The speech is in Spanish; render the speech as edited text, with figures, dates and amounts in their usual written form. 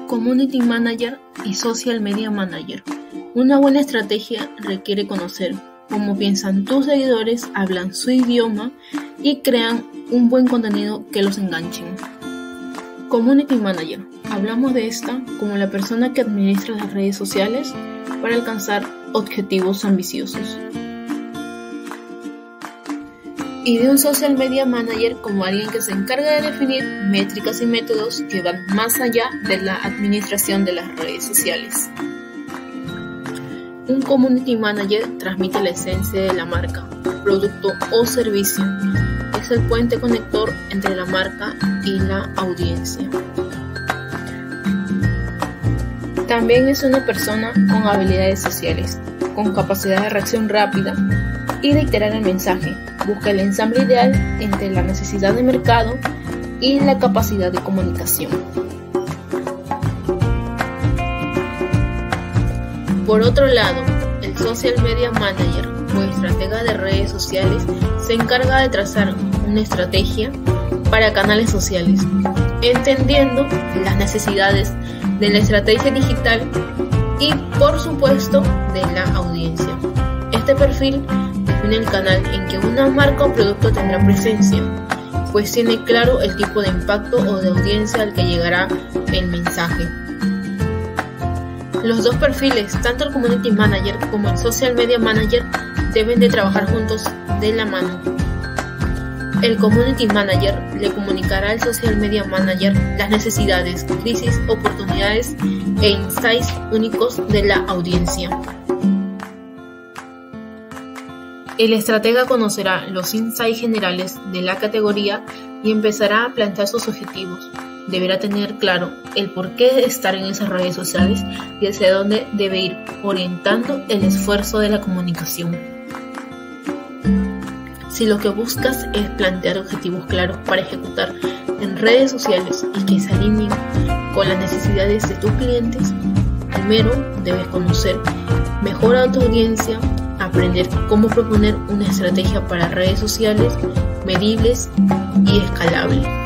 Community Manager y Social Media Manager. Una buena estrategia requiere conocer cómo piensan tus seguidores, hablan su idioma y crean un buen contenido que los enganchen. Community Manager. Hablamos de esta como la persona que administra las redes sociales para alcanzar objetivos ambiciosos. Y de un Social Media Manager como alguien que se encarga de definir métricas y métodos que van más allá de la administración de las redes sociales. Un Community Manager transmite la esencia de la marca, producto o servicio. Es el puente conector entre la marca y la audiencia. También es una persona con habilidades sociales, con capacidad de reacción rápida y de iterar el mensaje. Busca el ensamble ideal entre la necesidad de mercado y la capacidad de comunicación. Por otro lado, el Social Media Manager o estratega de redes sociales se encarga de trazar una estrategia para canales sociales, entendiendo las necesidades de la estrategia digital y, por supuesto, de la audiencia. Este perfil define el canal en que una marca o producto tendrá presencia, pues tiene claro el tipo de impacto o de audiencia al que llegará el mensaje. Los dos perfiles, tanto el Community Manager como el Social Media Manager, deben de trabajar juntos de la mano. El Community Manager le comunicará al Social Media Manager las necesidades, crisis, oportunidades e insights únicos de la audiencia. El estratega conocerá los insights generales de la categoría y empezará a plantear sus objetivos. Deberá tener claro el porqué de estar en esas redes sociales y hacia dónde debe ir orientando el esfuerzo de la comunicación. Si lo que buscas es plantear objetivos claros para ejecutar en redes sociales y que se alineen con las necesidades de tus clientes, primero debes conocer mejor a tu audiencia, aprender cómo proponer una estrategia para redes sociales medibles y escalable.